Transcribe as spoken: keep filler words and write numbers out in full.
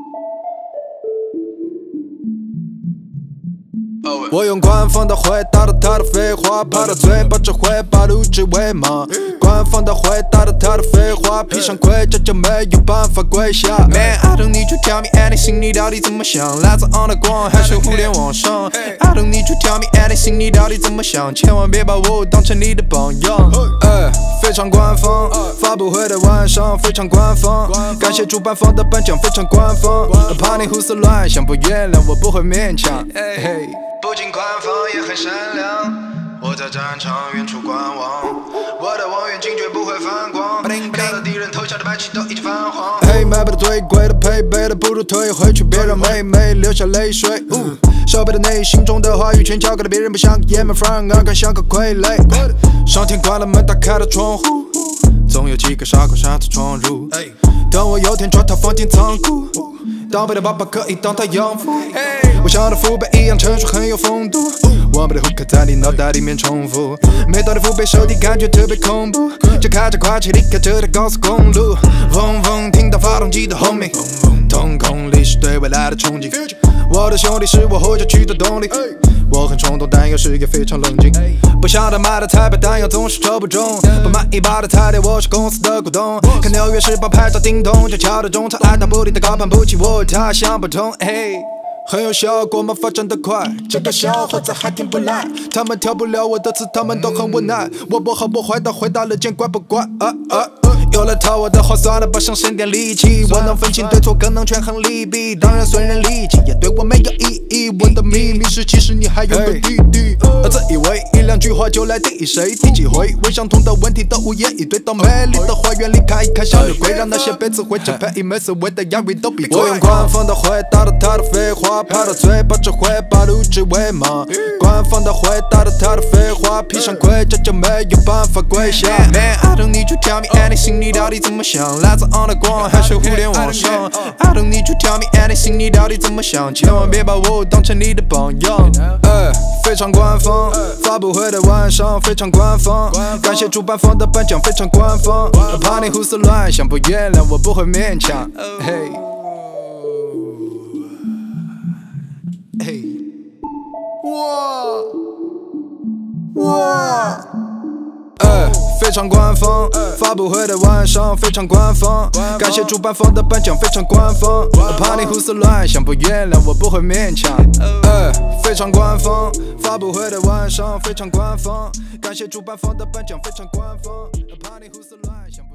我用官方的回答了他的废话，怕他嘴巴只会把路指为马。官方的回答了他的废话，披上盔甲就没有办法跪下。Man, I don't need you tell me anything， 你到底怎么想？来自 on the ground 还是互联网上 ？I don't need you tell me anything， 你到底怎么想？千万别把我当成你的榜样。哎，非常官方，发布会的晚上非常官方，感谢主办方的颁奖非常官方，怕你胡思乱想，不原谅我不会勉强。嘿。 不仅官方也很善良，我在战场远处观望，我的望远镜绝不会反光，看到敌人投下的白旗都已经泛黄。嘿，买不到最贵的配备的，不如退回去，别让妹妹流下泪水。手背的内心中的话语权交给了别人，不像个爷们，反而更像个傀儡。上天关了门，打开了窗户，总有几个傻瓜擅自闯入。等我有天抓他放进仓库。 当兵的爸爸可以当他养父，我像他父辈一样成熟，很有风度。我们的 hook 在你脑袋里面重复，每当你腹背受敌，感觉特别恐怖。就开着快车离开这条高速公路，嗡嗡，听到发动机的轰鸣，瞳孔里是对未来的憧憬。我的兄弟是我活下去的动力。我很冲动，但有时也非常冷静。不像他买的彩票，但又总是抽不中。不满意把的彩电，我是公司的股东。看纽约时报拍照叮咚，就敲的中场，爱答不理的高攀不起我，他想不通。嘿。 很有效果吗？发展得快，这个小伙子还挺不赖。他们挑不了我的刺，他们都很无奈。我不好不坏的回答了，见怪不怪。啊啊！有了套我的话，算了吧，省省点力气。我能分清对错，更能权衡利弊。当然，损人利己也对我没有意义。我的秘密是，其实你还有个弟弟。自以为一两句话就来定义谁，第几回问相同的问题都无言以对。到美丽的花园里看一看向日葵，让那些被词汇支配以每次为的押韵都闭嘴。我用官方的回答了他的废话。 怕他嘴巴只会把路指为马，官方的回答了他的废话，披上盔甲就没有办法跪下。Man, I don't need you tell me anything， 你到底怎么想？来自 on the ground 还是互联网上 ？I don't need you tell me anything， 你到底怎么想？千万别把我当成你的榜样。哎，非常官方，发布会的晚上非常官方，感谢主办方的颁奖非常官方，怕你胡思乱想，不原谅我不会勉强。嘿。 嘿，哇哇，哎，非常官方，发布会的晚上非常官方，感谢主办方的颁奖非常官方，怕你胡思乱想，不原谅我不会勉强。哎，非常官方，发布会的晚上非常官方，感谢主办方的颁奖非常官方，怕你胡思乱想。